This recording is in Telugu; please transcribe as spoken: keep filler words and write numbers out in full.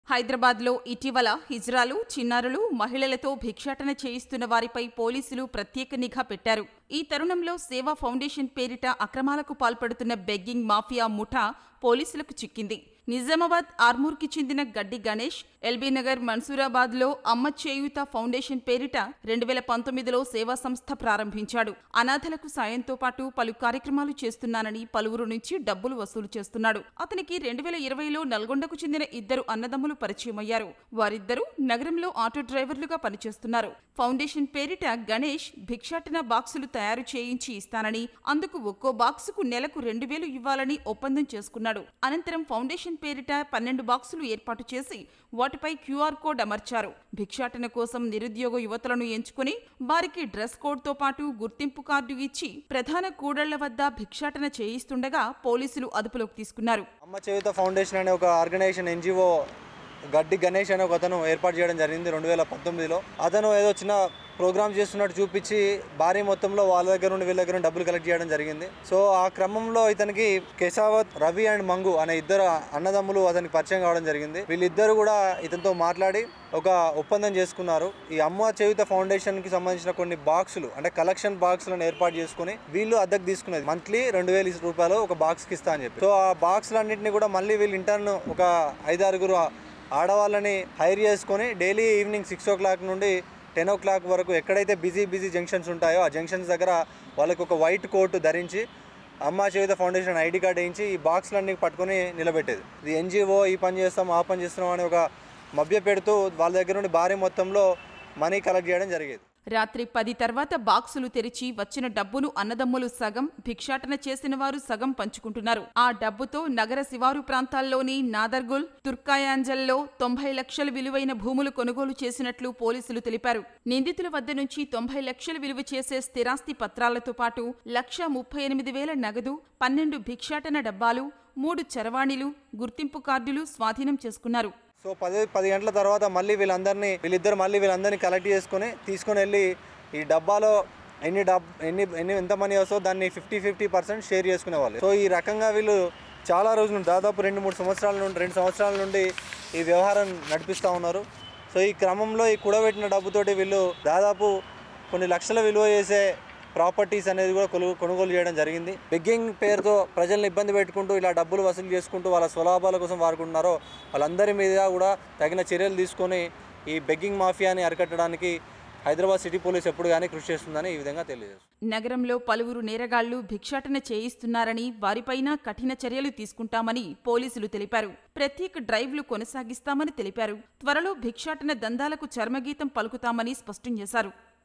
హైదరాబాద్లో ఇటీవల హిజ్రాలు, చిన్నారులు, మహిళలతో భిక్షాటన చేయిస్తున్న వారిపై పోలీసులు ప్రత్యేక నిఘా పెట్టారు. ఈ తరుణంలో సేవా ఫౌండేషన్ పేరిట అక్రమాలకు పాల్పడుతున్న బెగ్గింగ్ మాఫియా ముఠా పోలీసులకు చిక్కింది. నిజామాబాద్ ఆర్మూర్కి చెందిన గడ్డి గణేష్, ఎల్బీనగర్, మన్సూరాబాద్లో అమ్మ చేయూత ఫౌండేషన్ పేరిట రెండు వేల పంతొమ్మిదిలో సేవా సంస్థ ప్రారంభించాడు. అనాథలకు సాయంతో పాటు పలు కార్యక్రమాలు చేస్తున్నానని పలువురు నుంచి డబ్బులు వసూలు చేస్తున్నాడు. అతనికి రెండు వేల ఇరవైలో నల్గొండకు చెందిన ఇద్దరు అన్నదమ్ములు పరిచయమయ్యారు. వారిద్దరూ నగరంలో ఆటో డ్రైవర్లుగా పనిచేస్తున్నారు. ఫౌండేషన్ పేరిట గణేష్ భిక్షాటన బాక్సులు తయారు చేయించి ఇస్తానని, అందుకు ఒక్కో బాక్సుకు నెలకు రెండు వేలు ఇవ్వాలని ఒప్పందం చేసుకున్నాడు. అనంతరం ఫౌండేషన్ పేరిట పన్నెండు బాక్సులు ఏర్పాటు చేసి వాటిపై క్యూఆర్ కోడ్ అమర్చారు. భిక్షాటన కోసం నిరుద్యోగ యువతులను ఎంచుకుని వారికి డ్రెస్ కోడ్తో పాటు గుర్తింపు కార్డు ఇచ్చి ప్రధాన కూడళ్ల వద్ద భిక్షాటన చేయిస్తుండగా పోలీసులు అదుపులోకి తీసుకున్నారు. అమ్మ చేయూత ఫౌండేషన్ అనే ఒక ఆర్గనైజేషన్ ఎన్జిఓ గడ్డి గణేష్ అనే ఒక అతను ఏర్పాటు చేయడం జరిగింది రెండు వేల పంతొమ్మిదిలో. అతను ఏదో చిన్న ప్రోగ్రామ్ చేస్తున్నట్టు చూపించి భారీ మొత్తంలో వాళ్ళ దగ్గర నుండి వీళ్ళ దగ్గర డబ్బులు కలెక్ట్ చేయడం జరిగింది. సో ఆ క్రమంలో ఇతనికి కేశావత్, రవి అండ్ మంగు అనే ఇద్దరు అన్నదమ్ములు అతనికి పరిచయం కావడం జరిగింది. వీళ్ళిద్దరు కూడా ఇతనితో మాట్లాడి ఒక ఒప్పందం చేసుకున్నారు. ఈ అమ్మ చేయూత ఫౌండేషన్ కి సంబంధించిన కొన్ని బాక్సులు అంటే కలెక్షన్ బాక్సులను ఏర్పాటు చేసుకుని వీళ్ళు అద్దెకు తీసుకునేది మంత్లీ రెండు వేల రూపాయలు ఒక బాక్స్ కి ఇస్తా అని చెప్పి. సో ఆ బాక్సులు అన్నింటినీ కూడా మళ్ళీ వీళ్ళు ఇంటర్న్ ఒక ఐదారుగురు ఆడవాళ్ళని హైర్ చేసుకొని daily evening six o'clock నుండి టెన్ ఓ క్లాక్ వరకు ఎక్కడైతే బిజీ బిజీ జంక్షన్స్ ఉంటాయో ఆ జంక్షన్స్ దగ్గర వాళ్ళకి ఒక వైట్ కోట్ ధరించి అమ్మ చేయూత ఫౌండేషన్ ఐడి కార్డు వేయించి ఈ బాక్సులన్నీ పట్టుకొని నిలబెట్టేది. ఇది ఎన్జిఓ ఈ పని చేస్తాం ఆ పని చేస్తున్నాం అని ఒక మభ్య పెడుతూ వాళ్ళ దగ్గర నుండి భారీ మొత్తంలో మనీ కలెక్ట్ చేయడం జరిగేది. రాత్రి పది తర్వాత బాక్సులు తెరిచి వచ్చిన డబ్బును అన్నదమ్ములు సగం, భిక్షాటన చేసిన వారు సగం పంచుకుంటున్నారు. ఆ డబ్బుతో నగర శివారు ప్రాంతాల్లోని నాదర్గుల్, తుర్కాయాంజల్లో తొంభై లక్షల విలువైన భూములు కొనుగోలు చేసినట్లు పోలీసులు తెలిపారు. నిందితుల వద్ద నుంచి తొంభై లక్షలు విలువ చేసే స్థిరాస్తి పత్రాలతో పాటు లక్ష ముప్పై ఎనిమిది వేల నగదు, పన్నెండు భిక్షాటన డబ్బాలు, మూడు చరవాణిలు, గుర్తింపు కార్డులు స్వాధీనం చేసుకున్నారు. సో పది పది గంటల తర్వాత మళ్ళీ వీళ్ళందరినీ వీళ్ళిద్దరు మళ్ళీ వీళ్ళందరినీ కలెక్ట్ చేసుకుని తీసుకొని వెళ్ళి ఈ డబ్బాలో ఎన్ని డబ్ ఎన్ని ఎన్ని ఎంత మనీ వస్తుందో దాన్ని ఫిఫ్టీ ఫిఫ్టీ పర్సెంట్ షేర్ చేసుకునేవాళ్ళు. సో ఈ రకంగా వీళ్ళు చాలా రోజులు దాదాపు రెండు మూడు సంవత్సరాల నుండి రెండు సంవత్సరాల నుండి ఈ వ్యవహారం నడిపిస్తూ ఉన్నారు. సో ఈ క్రమంలో ఈ కూడబెట్టిన డబ్బుతోటి వీళ్ళు దాదాపు కొన్ని లక్షల విలువ చేసే ప్రాపర్టీస్ అనేది కూడా కొను కొనుగోలు చేయడం జరిగింది. బెగ్గింగ్ పేరుతో ప్రజల్ని ఇబ్బంది పెట్టుకుంటూ ఇలా డబ్బులు వసూలు చేసుకుంటూ వాళ్ళ స్వలాభాల కోసం వాడుకుంటున్నారో వాళ్ళందరి మీద కూడా తగిన చర్యలు తీసుకొని ఈ బెగ్గింగ్ మాఫియాని అరికట్టడానికి హైదరాబాద్ సిటీ పోలీస్ ఎప్పుడు కానీ కృషి చేస్తుందని ఈ విధంగా తెలియజేస్తుంది. నగరంలో పలువురు నేరగాళ్లు భిక్షాటన చేయిస్తున్నారని, వారిపైన కఠిన చర్యలు తీసుకుంటామని పోలీసులు తెలిపారు. ప్రత్యేక డ్రైవ్లు కొనసాగిస్తామని తెలిపారు. త్వరలో భిక్షాటన దందాలకు చర్మగీతం పలుకుతామని స్పష్టం చేశారు.